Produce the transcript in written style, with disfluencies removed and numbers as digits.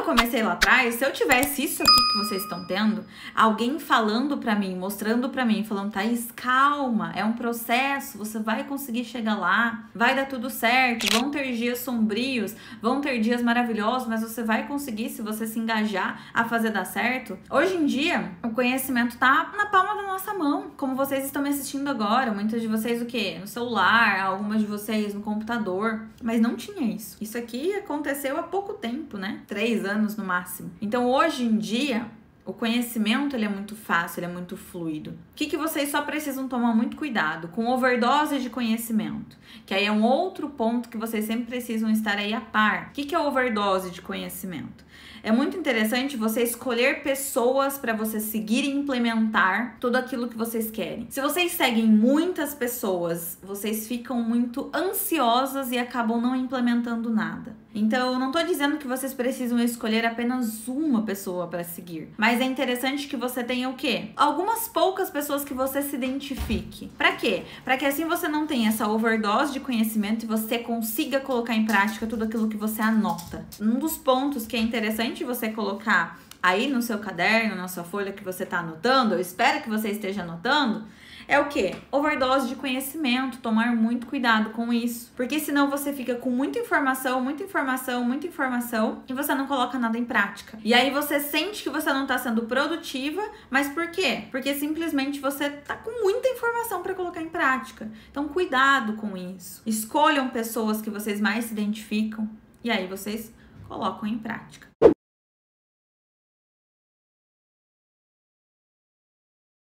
comecei lá atrás, se eu tivesse isso aqui que vocês estão tendo, alguém falando pra mim, mostrando pra mim, falando, Thaís, calma, é um processo, você vai conseguir chegar lá, vai dar tudo certo, vão ter dias sombrios, vão ter dias maravilhosos, mas você vai conseguir se você se engajar a fazer dar certo. Hoje em dia, o conhecimento tá na palma da nossa mão, como vocês estão me assistindo agora, muitas de vocês o quê? No celular, algumas de vocês no computador, mas não tinha isso. Isso aqui aconteceu há pouco tempo, né? 3 anos no máximo. Então, hoje em dia, o conhecimento ele é muito fácil, ele é muito fluido. O que vocês só precisam tomar muito cuidado? Com overdose de conhecimento. Que aí é um outro ponto que vocês sempre precisam estar aí a par. O que é overdose de conhecimento? É muito interessante você escolher pessoas para você seguir e implementar tudo aquilo que vocês querem. Se vocês seguem muitas pessoas, vocês ficam muito ansiosas e acabam não implementando nada. Então, eu não tô dizendo que vocês precisam escolher apenas uma pessoa para seguir, mas é interessante que você tenha o quê? Algumas poucas pessoas que você se identifique. Para quê? Para que assim você não tenha essa overdose de conhecimento e você consiga colocar em prática tudo aquilo que você anota. Um dos pontos que é interessante você colocar aí no seu caderno, na sua folha que você tá anotando, eu espero que você esteja anotando, é o quê? Overdose de conhecimento, tomar muito cuidado com isso, porque senão você fica com muita informação e você não coloca nada em prática. E aí você sente que você não tá sendo produtiva, mas por quê? Porque simplesmente você tá com muita informação para colocar em prática. Então cuidado com isso. Escolham pessoas que vocês mais se identificam e aí vocês colocam em prática.